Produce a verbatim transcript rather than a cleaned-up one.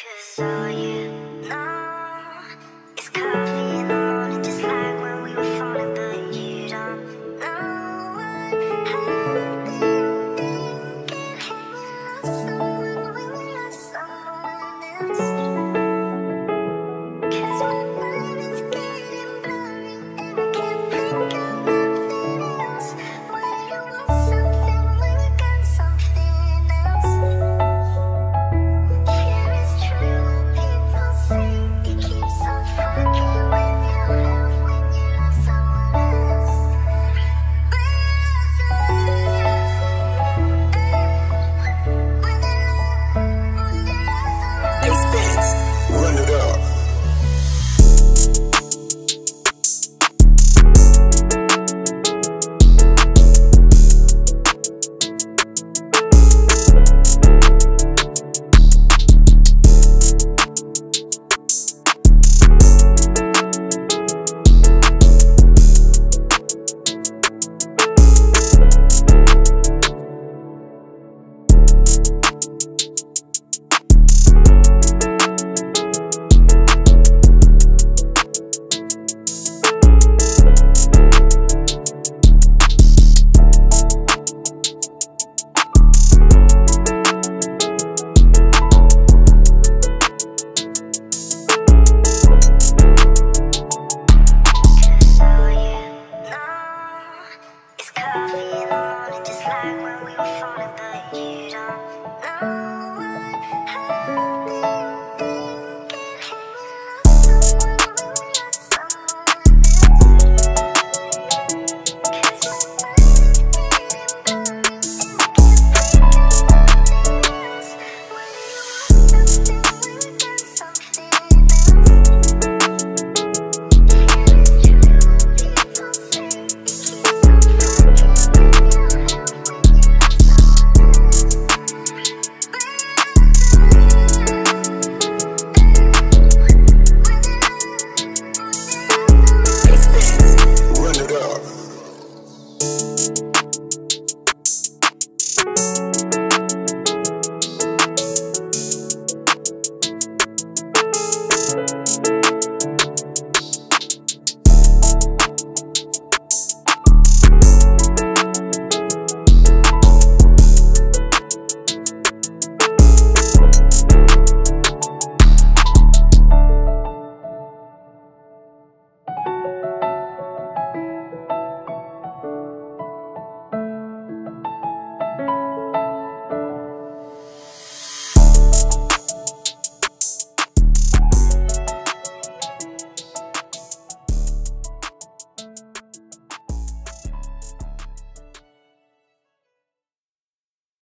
'Cause all you know is coffee in the morning, just like when we were falling, but you don't know what I've been thinking. When we lost someone, when we lost someone else.